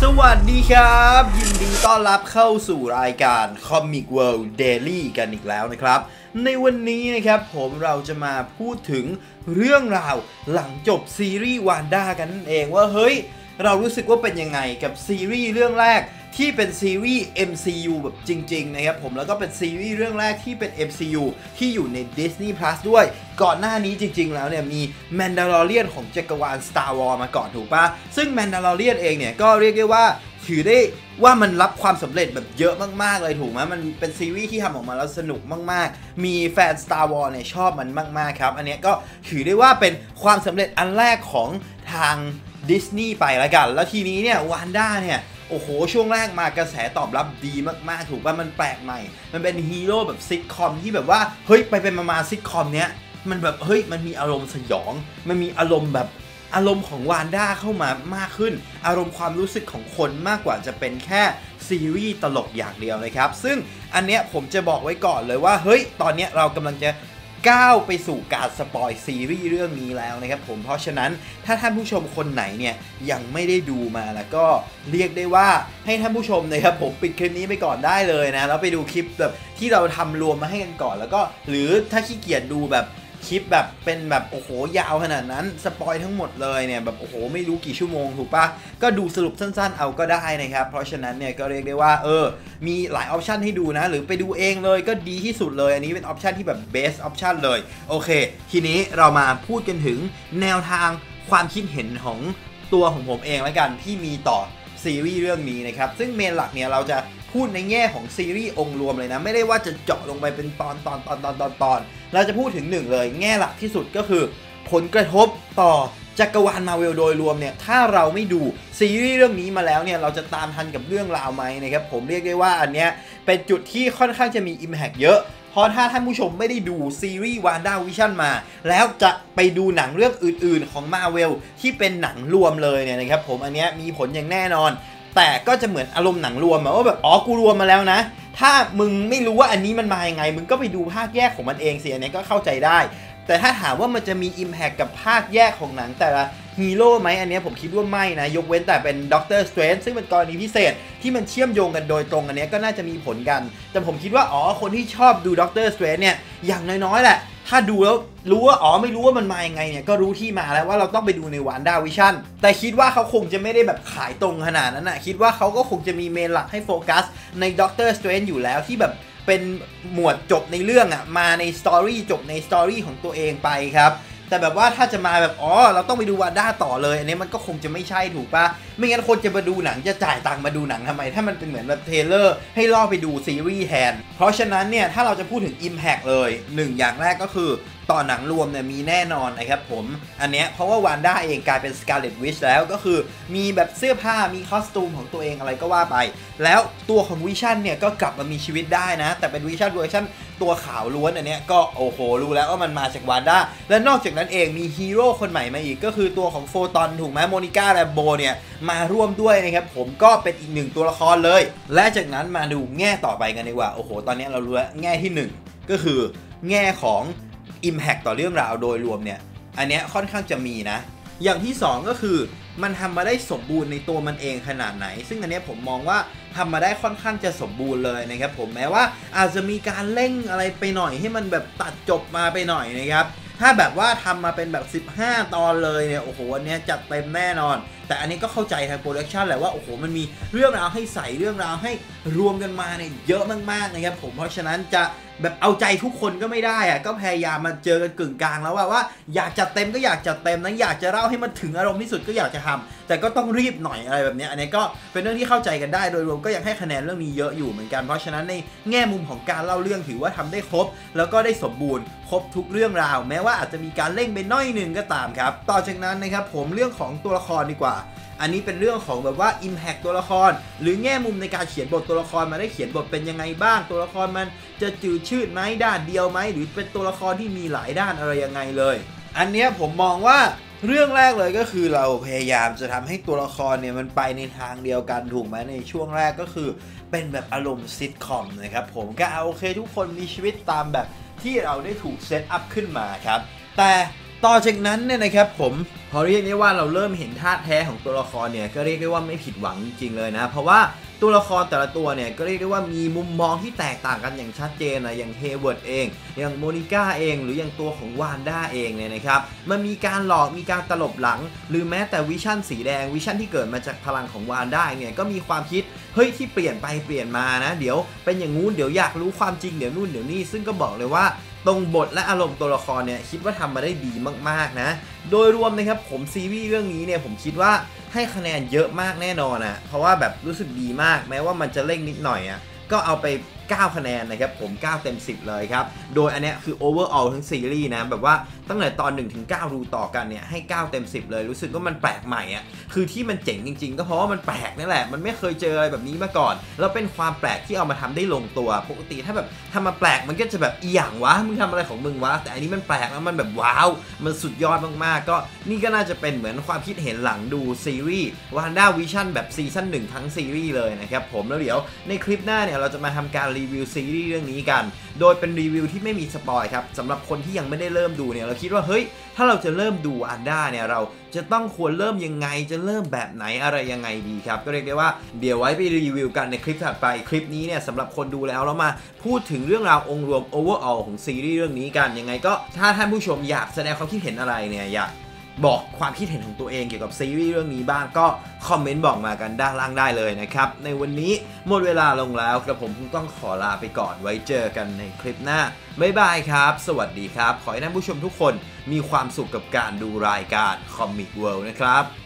สวัสดีครับยินดีต้อนรับเข้าสู่รายการ Comic World Daily กันอีกแล้วนะครับในวันนี้นะครับเราจะมาพูดถึงเรื่องราวหลังจบซีรีส์วานด้ากันนั่นเองว่าเฮ้ยเรารู้สึกว่าเป็นยังไงกับซีรีส์เรื่องแรกที่เป็นซีรีส์ MCU แบบจริงๆนะครับแล้วก็เป็นซีรีส์เรื่องแรกที่เป็น MCU ที่อยู่ใน Disney Plus ด้วยก่อนหน้านี้จริงๆแล้วเนี่ยมี Mandalorian ของจักรวาล Star Wars มาก่อนถูกปะซึ่ง Mandalorian เองเนี่ยก็เรียกได้ว่าถือได้ว่ามันรับความสำเร็จแบบเยอะมากๆเลยถูกไหมมันเป็นซีรีส์ที่ทำออกมาแล้วสนุกมากๆมีแฟน Star Wars เนี่ยชอบมันมากๆครับอันนี้ก็ถือได้ว่าเป็นความสำเร็จอันแรกของทางดิสนีย์ไปละกันแล้วทีนี้เนี่ยวานด้าเนี่ยโอ้โหช่วงแรกมากระแสตอบรับดีมากๆถูกป่ะมันแปลกใหม่มันเป็นฮีโร่แบบซิทคอมที่แบบว่าเฮ้ยไปเป็นมาซิทคอมเนี้ยมันแบบเฮ้ยมันมีอารมณ์สยองมันมีอารมณ์แบบอารมณ์ของวานด้าเข้ามามากขึ้นอารมณ์ความรู้สึกของคนมากกว่าจะเป็นแค่ซีรีส์ตลกอย่างเดียวนะครับซึ่งอันเนี้ยผมจะบอกไว้ก่อนเลยว่าเฮ้ยตอนเนี้ยเรากำลังจะก้าวไปสู่การสปอยซีรีส์เรื่องนี้แล้วนะครับเพราะฉะนั้นถ้าท่านผู้ชมคนไหนเนี่ยยังไม่ได้ดูมาแล้วก็เรียกได้ว่าให้ท่านผู้ชมนะครับปิดคลิปนี้ไปก่อนได้เลยนะแล้วไปดูคลิปแบบที่เราทำรวมมาให้กันก่อนแล้วก็หรือถ้าขี้เกียจดูแบบคลิปแบบเป็นแบบโอ้โหยาวขนาดนั้นสปอยทั้งหมดเลยเนี่ยแบบโอ้โหไม่รู้กี่ชั่วโมงถูกปะก็ดูสรุปสั้นๆเอาก็ได้นะครับเพราะฉะนั้นเนี่ยก็เรียกได้ว่ามีหลายออปชันให้ดูนะหรือไปดูเองเลยก็ดีที่สุดเลยอันนี้เป็นออปชันที่แบบ best option เลยโอเคทีนี้เรามาพูดกันถึงแนวทางความคิดเห็นของตัวของผมเองแล้วกันที่มีต่อซีรีส์เรื่องนี้นะครับซึ่งเมนหลักเนี่ยเราจะพูดในแง่ของซีรีส์องค์รวมเลยนะไม่ได้ว่าจะเจาะลงไปเป็นตอนเราจะพูดถึงหนึ่งเลยแง่หลักที่สุดก็คือผลกระทบต่อจักรวาลมาร์เวลโดยรวมเนี่ยถ้าเราไม่ดูซีรีส์เรื่องนี้มาแล้วเนี่ยเราจะตามทันกับเรื่องราวไหมนะครับผมเรียกได้ว่าอันเนี้ยเป็นจุดที่ค่อนข้างจะมี impact เยอะเพราะถ้าท่านผู้ชมไม่ได้ดูซีรีส์ WandaVision มาแล้วจะไปดูหนังเรื่องอื่นๆของ Marvel ที่เป็นหนังรวมเลยเนี่ยนะครับผมอันเนี้ยมีผลอย่างแน่นอนแต่ก็จะเหมือนอารมณ์หนังรวมว่าแบบกูรวมมาแล้วนะถ้ามึงไม่รู้ว่าอันนี้มันมายังไงมึงก็ไปดูภาคแยกของมันเองสิอันนี้ก็เข้าใจได้แต่ถ้าถามว่ามันจะมี Impact กับภาคแยกของหนังแต่ละฮีโร่ไหมอันนี้ผมคิดว่าไม่นะยกเว้นแต่เป็นด็อกเตอร์สเตรนจ์ซึ่งเป็นกรณีพิเศษที่มันเชื่อมโยงกันโดยตรงอันนี้ก็น่าจะมีผลกันแต่ผมคิดว่าคนที่ชอบดูด็อกเตอร์สเตรนจ์เนี่ยอย่างน้อยๆแหละถ้าดูแล้วรู้ว่าไม่รู้ว่ามันมายังไงเนี่ยก็รู้ที่มาแล้วว่าเราต้องไปดูในWandaVisionแต่คิดว่าเขาคงจะไม่ได้แบบขายตรงขนาดนั้นนะคิดว่าเขาก็คงจะมีเมนหลักให้โฟกัสในด็อกเตอร์สเตรนจ์อยู่แล้วที่แบบเป็นหมวดจบในเรื่องมาในสตอรี่จบในสตอรี่ของตัวเองไปครับแต่แบบว่าถ้าจะมาแบบเราต้องไปดูวานด้าต่อเลยอันนี้มันก็คงจะไม่ใช่ถูกปะไม่งั้นคนจะมาดูหนังจะจ่ายตังค์มาดูหนังทำไมถ้ามันเป็นเหมือนแบบเทเลอร์ให้ล่อไปดูซีรีส์แทนเพราะฉะนั้นเนี่ยถ้าเราจะพูดถึง Impact เลย1อย่างแรกก็คือต่อหนังรวมเนี่ยมีแน่นอนนะครับผมอันเนี้ยเพราะว่าวานด้าเองกลายเป็น Scarlet Witch แล้วก็คือมีแบบเสื้อผ้ามีคอสตูมของตัวเองอะไรก็ว่าไปแล้วตัวของวิชั่นเนี่ยก็กลับมามีชีวิตได้นะแต่เป็นวิชั่นเวอร์ชันตัวขาวล้วนอันเนี้ยก็โอ้โหรู้แล้วว่ามันมาจากวานด้าและนอกจากนั้นเองมีฮีโร่คนใหม่มาอีกก็คือตัวของโฟตอนถูกไหมโมนิก้าและโบเนี่ยมาร่วมด้วยนะครับผมก็เป็นอีกหนึ่งตัวละครเลยและจากนั้นมาดูแง่ต่อไปกันดีกว่าโอ้โหตอนนี้เรารู้แล้วแง่ที่1ก็คือแง่ของImpact ต่อเรื่องราวโดยรวมเนี่ยอันเนี้ยค่อนข้างจะมีนะอย่างที่2ก็คือมันทำมาได้สมบูรณ์ในตัวมันเองขนาดไหนซึ่งอันเนี้ยผมมองว่าทำมาได้ค่อนข้างจะสมบูรณ์เลยนะครับผมแม้ว่าอาจจะมีการเร่งอะไรไปหน่อยให้มันแบบตัดจบมาไปหน่อยนะครับถ้าแบบว่าทำมาเป็นแบบ15ตอนเลยเนี่ยโอ้โหอันเนี้ยจัดเต็มแน่นอนแต่อันนี้ก็เข้าใจทางโปรดักชันแหละว่าโอ้โหมันมีเรื่องราวให้ใส่เรื่องราวให้รวมกันมาเนี่ยเยอะมากๆนะครับผมเพราะฉะนั้นจะแบบเอาใจทุกคนก็ไม่ได้ก็พยายามมาเจอกันกึ่งกลางแล้วว่าอยากจัดเต็มก็อยากจัดเต็มนะอยากจะเล่าให้มันถึงอารมณ์ที่สุดก็อยากจะทำแต่ก็ต้องรีบหน่อยอะไรแบบนี้อันนี้ก็เป็นเรื่องที่เข้าใจกันได้โดยรวมก็ยังให้คะแนนเรื่องนี้เยอะอยู่เหมือนกันเพราะฉะนั้นในแง่มุมของการเล่าเรื่องถือว่าทำได้ครบแล้วก็ได้สมบูรณ์ครบทุกเรื่องราวแม้ว่าอาจจะมีการเร่งไปน้อยหนึ่งก็ตามครับต่อจากนั้นนะครับผมเรื่องของตัวละครดีกว่าอันนี้เป็นเรื่องของแบบว่า Impact ตัวละครหรือแง่มุมในการเขียนบทตัวละครมาได้เขียนบทเป็นยังไงบ้างตัวละครมันจะจืดชืดไหมด้านเดียวไหมหรือเป็นตัวละครที่มีหลายด้านอะไรยังไงเลยอันนี้ผมมองว่าเรื่องแรกเลยก็คือเราพยายามจะทำให้ตัวละครเนี่ยมันไปในทางเดียวกันถูกไหมในช่วงแรกก็คือเป็นแบบอารมณ์ซิทคอมนะครับผมก็โอเคทุกคนมีชีวิตตามแบบที่เราได้ถูกเซตอัพขึ้นมาครับแต่ต่อจากนั้นเนี่ยนะครับผมพอเรียกได้ว่าเราเริ่มเห็นท่าแท้ของตัวละครเนี่ยก็เรียกได้ว่าไม่ผิดหวังจริงๆเลยนะเพราะว่าตัวละครแต่ละตัวเนี่ยก็เรียกได้ว่ามีมุมมองที่แตกต่างกันอย่างชัดเจนนะอย่างเฮเวิร์ดเองอย่างโมนิก้าเองหรืออย่างตัวของวานด้าเองเนี่ยนะครับมันมีการหลอกมีการตลบหลังหรือแม้แต่วิชั่นสีแดงวิชั่นที่เกิดมาจากพลังของวานด้าเนี่ยก็มีความคิดเฮ้ยที่เปลี่ยนไปเปลี่ยนมานะเดี๋ยวเป็นอย่างงู้นเดี๋ยวอยากรู้ความจริงเดี๋ยวนู่นเดี๋ยวนี่ซึ่งก็บอกเลยว่าตรงบทและอารมณ์ตัวละครเนี่ยคิดว่าทำมาได้ดีมากๆนะโดยรวมนะครับผมซีรีส์เรื่องนี้เนี่ยผมคิดว่าให้คะแนนเยอะมากแน่นอนอ่ะเพราะว่าแบบรู้สึกดีมากแม้ว่ามันจะเร่งนิดหน่อยอ่ะก็เอาไป9คะแนนนะครับผม9เต็ม10เลยครับโดยอันเนี้ยคือ overall ทั้งซีรีส์นะแบบว่าตั้งแต่ตอน1ถึง9ดูต่อกันเนี่ยให้9เต็ม10เลยรู้สึกว่ามันแปลกใหม่อ่ะคือที่มันเจ๋งจริงๆก็เพราะว่ามันแปลกนั่นแหละมันไม่เคยเจออะไรแบบนี้มาก่อนแล้วเป็นความแปลกที่เอามาทำได้ลงตัวปกติถ้าแบบทำมาแปลกมันก็จะแบบอีหยังวะมึงทำอะไรของมึงวะแต่อันนี้มันแปลกแล้วมันแบบว้าวมันสุดยอดมากๆก็นี่ก็น่าจะเป็นเหมือนความคิดเห็นหลังดูซีรีส์ WandaVision แบบซีซั่น1ทั้งซีรีส์เลยนะครับผมแล้วเดี๋ยวในคลิปหน้าเนี่ยเราจะมาทำการรีวิวซีรีส์เรื่องนี้กันโดยเป็นรีวิวที่ไม่มีสปอยครับสำหรับคนที่ยังไม่ได้เริ่มดูเนี่ยเราคิดว่าเฮ้ยถ้าเราจะเริ่มดูอันด้าเนี่ยเราจะต้องควรเริ่มยังไงจะเริ่มแบบไหนอะไรยังไงดีครับก็เรียกได้ว่าเดี๋ยวไว้ไปรีวิวกันในคลิปถัดไปคลิปนี้เนี่ยสำหรับคนดูแล้วเรามาพูดถึงเรื่องราวองค์รวม overall ของซีรีส์เรื่องนี้กันยังไงก็ถ้าท่านผู้ชมอยากแสดงความคิดเห็นอะไรเนี่ยอยากบอกความคิดเห็นของตัวเองเกี่ยวกับซีรีส์เรื่องนี้บ้างก็คอมเมนต์บอกมากันด้านล่างได้เลยนะครับในวันนี้หมดเวลาลงแล้วกระผมคงต้องขอลาไปก่อนไว้เจอกันในคลิปหน้าบ๊ายบายครับสวัสดีครับขอให้ท่านผู้ชมทุกคนมีความสุขกับการดูรายการ Comic World นะครับ